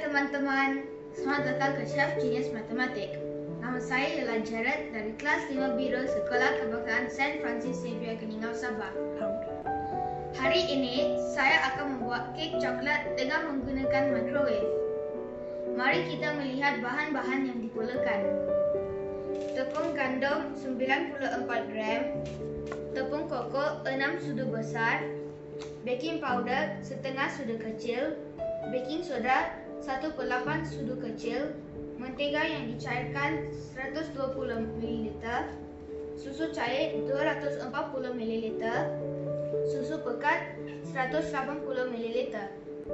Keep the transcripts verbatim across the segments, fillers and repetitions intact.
teman-teman, selamat datang ke Chef Genius Matematik. Nama saya ialah Jared dari kelas lima Biru Sekolah Kebanggaan Saint Francis Xavier Keningau, Sabah. Hari ini, saya akan membuat kek coklat dengan menggunakan microwave. Mari kita melihat bahan-bahan yang diperlukan. Tepung gandum sembilan puluh empat gram, tepung koko enam sudu besar, baking powder setengah sudu kecil, baking soda satu per lapan sudu kecil, mentega yang dicairkan seratus dua puluh mililiter, susu cair dua ratus empat puluh mililiter, susu pekat seratus lapan puluh mililiter.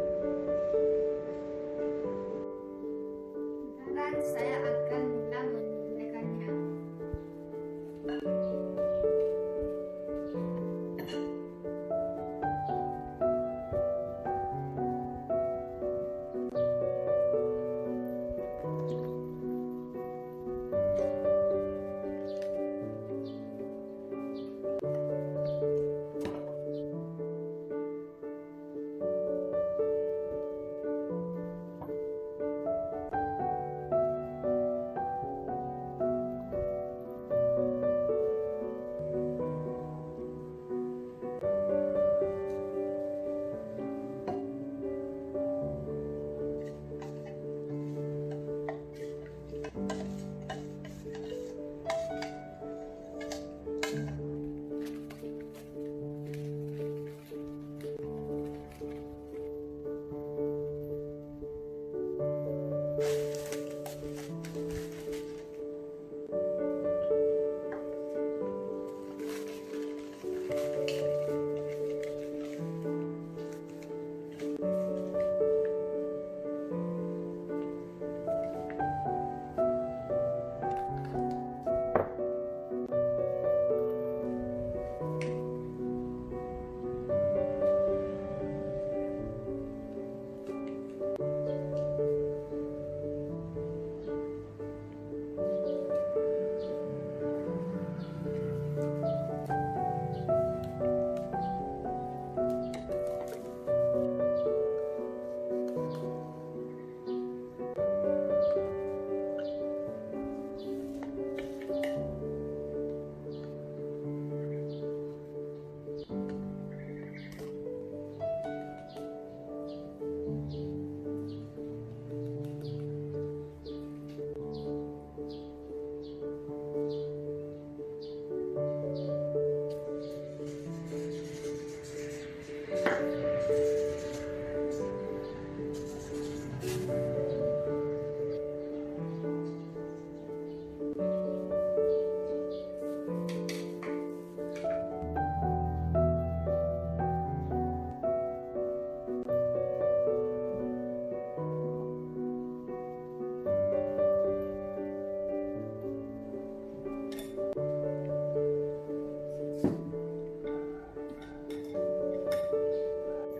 Sekarang saya akan mula menggunakannya.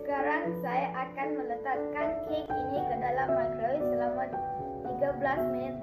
Saya akan meletakkan kek ini ke dalam microwave selama tiga belas minit